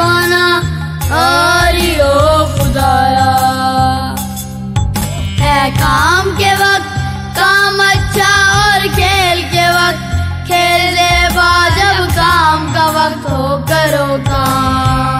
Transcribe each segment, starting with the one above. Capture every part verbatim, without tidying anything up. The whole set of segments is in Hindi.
दीवाना हरी ओ खुदाया। है काम के वक्त काम अच्छा और खेल के वक्त खेल दे बाद, जब काम का वक्त हो करो काम।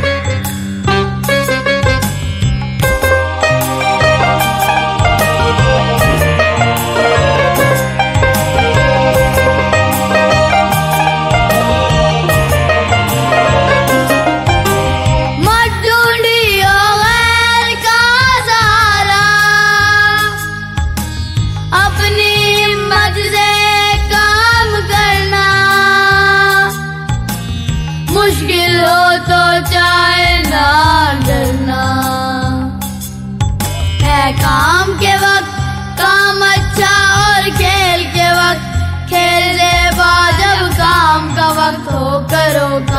मुश्किल हो तो चाहे ना डरना, है काम के वक्त काम अच्छा और खेल के वक्त खेल दे बाद, जब काम का वक्त हो करो काम।